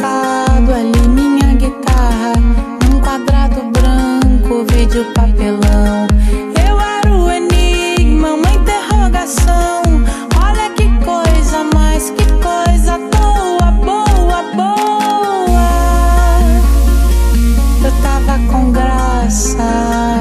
sentado ali, minha guitarra, num quadrado branco, vídeo papelão. Eu era o enigma, uma interrogação. Olha que coisa, mas que coisa boa, boa, boa. Eu tava com graça,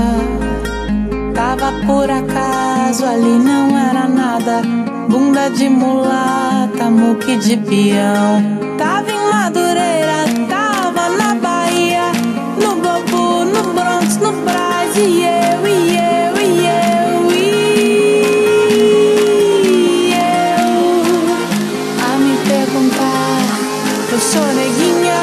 tava por acaso, ali não era nada. Bunda de mulata, muque de peão. Tava em Madureira, tava na Bahia, no Bobo, no Bronx, no Brás. E eu, e eu, e eu, e eu a me perguntar, eu sou neguinha.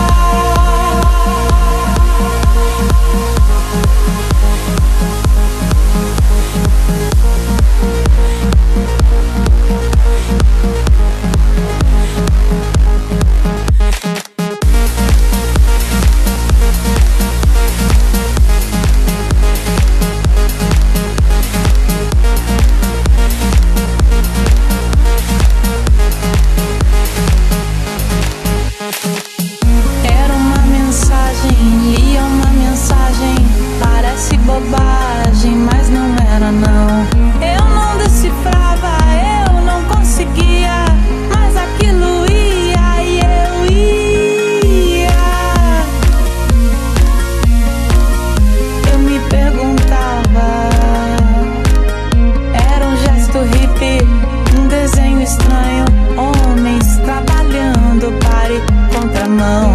Lia uma mensagem, parece bobagem, mas não era não. Eu não decifrava, eu não conseguia, mas aquilo ia e eu ia. Eu me perguntava, era um gesto hippie, um desenho estranho, homens trabalhando, pare, contramão.